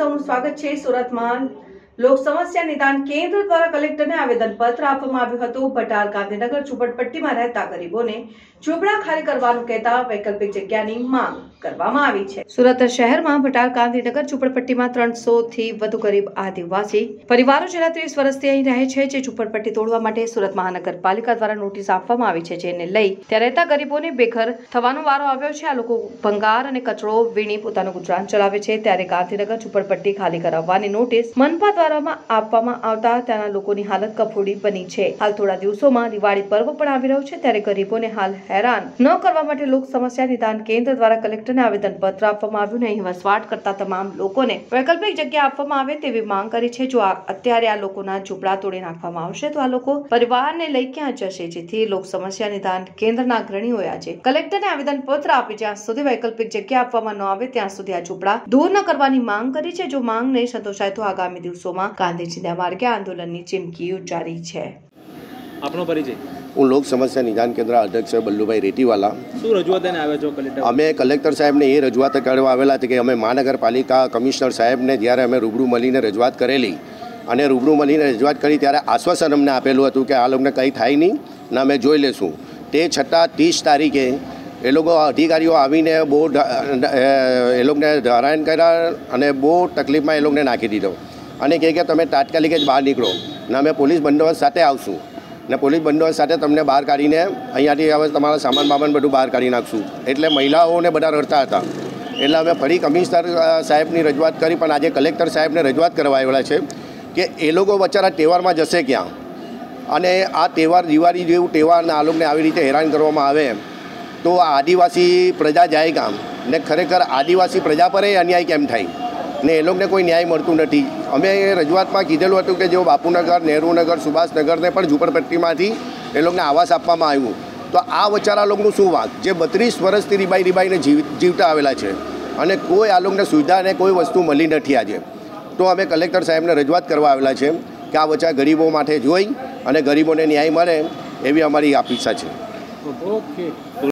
સૌનું સ્વાગત છે। સુરતમાં લોક સમસ્યા નિદાન કેન્દ્ર દ્વારા કલેક્ટરને આવેદનપત્ર આપવામાં આવ્યું હતું। ભટાર ગાંધીનગર ઝૂંપડપટ્ટીમાં રહેતા ગરીબોને ઝૂંપડા ખાલી કરવાનું કહેતા વૈકલ્પિક જગ્યાની માંગ કરવામાં આવી છે। સુરત શહેરમાં ભટાર ગાંધીનગર ઝૂંપડપટ્ટીમાં 300 થી વધુ ગરીબ આદિવાસી પરિવારો છેલ્લા 30 વર્ષથી અહીં રહે છે, જે ઝૂંપડપટ્ટી તોડવા માટે સુરત મહાનગરપાલિકા દ્વારા નોટિસ આપવામાં આવી છે, જેને લઈ ત્યાં રહેતા ગરીબોને બેઘર થવાનો વારો આવ્યો છે। આ લોકો ભંગાર અને કચરો વીણી પોતાનું ગુજરાન ચલાવે છે, ત્યારે ગાંધીનગર ઝૂંપડપટ્ટી ખાલી કરાવવાની નોટિસ મનપા દ્વારા આપવામાં આવતા ત્યાંના લોકોની હાલત કફોડી બની છે। હાલ થોડા દિવસોમાં દિવાળી પર્વ પણ આવી રહ્યો છે, ત્યારે ગરીબોને હાલ હેરાન ન કરવા માટે લોક સમસ્યા નિદાન કેન્દ્ર દ્વારા કલેક્ટરને આવેદનપત્ર આપવામાં આવ્યું અને અહીં વસવાટ કરતા તમામ લોકોને વૈકલ્પિક જગ્યા આપવામાં આવે તેવી માંગ કરી છે। જો અત્યારે આ લોકોના ઝૂંપડા તોડી નાખવામાં આવશે તો આ લોકો પરિવારને લઈ ક્યાં જશે, જેથી લોક સમસ્યા નિદાન કેન્દ્રના અગ્રણીઓએ આજે કલેક્ટરને આવેદનપત્ર આપી જ્યાં સુધી વૈકલ્પિક જગ્યા આપવામાં ન આવે ત્યાં સુધી આ ઝૂંપડા દૂર ન કરવાની માંગ કરી છે। જો માંગ નહીં સંતોષાય તો આગામી દિવસોમાં ગાંધીજીના માર્ગે આંદોલનની ચીમકી ઉચ્ચારી છે। આપનો પરિચય? હું લોક સમસ્યા નિદાન કેન્દ્ર અધ્યક્ષ બલ્લુભાઈ રેતીવાલા। શું રજૂઆત લઈને આવ્યા છો કલેક્ટર? અમે કલેક્ટર સાહેબને એ રજૂઆત કરવા આવેલા હતા કે અમે મહાનગરપાલિકા કમિશનર સાહેબને જ્યારે અમે રૂબરૂ મળીને રજૂઆત કરેલી અને રૂબરૂ મળીને રજૂઆત કરી ત્યારે આશ્વાસન અમને આપેલું હતું કે આ લોકોને કંઈ થાય નહીં ને અમે જોઈ લેશું। તે છતાં 30 તારીખે એ લોકો અધિકારીઓ આવીને બહુ એ લોકોને હેરાન કર્યા અને બહુ તકલીફમાં એ લોકોને નાખી દીધો અને કહે કે તમે તાત્કાલિક જ બહાર નીકળો ને અમે પોલીસ બંદોબસ્ત સાથે આવશું ને પોલીસ બંદોબસ્ત સાથે તમને બહાર કાઢીને અહીંયાથી હવે તમારા સામાન બામાન બધું બહાર કાઢી નાખશું। એટલે મહિલાઓને બધા રડતા હતા, એટલે અમે ફરી કમિશનર સાહેબની રજૂઆત કરી, પણ આજે કલેક્ટર સાહેબને રજૂઆત કરવા આવેલા છે કે એ લોકો બચારા તહેવારમાં જશે ક્યાં અને આ તહેવાર દિવાળી જેવું તહેવારને આ લોકોને આવી રીતે હેરાન કરવામાં આવે તો આદિવાસી પ્રજા જાય કામ ને ખરેખર આદિવાસી પ્રજા પર અન્યાય કેમ થાય ને એ લોકોને કોઈ ન્યાય મળતું નથી। અમે રજૂઆતમાં કીધેલું હતું કે જો બાપુનગર, નહેરુનગર, સુભાષનગરને પણ ઝૂંપડપટ્ટીમાંથી એ લોકોને આવાસ આપવામાં આવ્યું, તો આ વચારા લોકોનું શું વાંક જે 32 વર્ષથી રીબાઈને જીવતા આવેલા છે અને કોઈ આ લોકોને સુવિધા અને કોઈ વસ્તુ મળી નથી આજે। તો અમે કલેક્ટર સાહેબને રજૂઆત કરવા આવેલા છે કે આ વચ્ચા ગરીબો માટે જોઈ અને ગરીબોને ન્યાય મળે એવી અમારી અપેક્ષા છે। ઓકે।